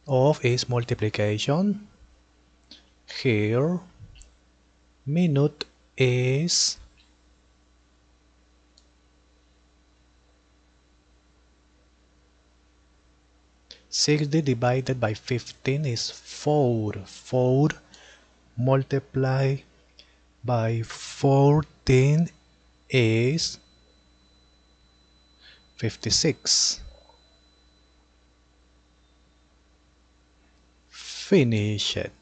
of is multiplication. Here minute is 60 divided by 15 is 4. 4 multiplied by 14 is 56. Finish it.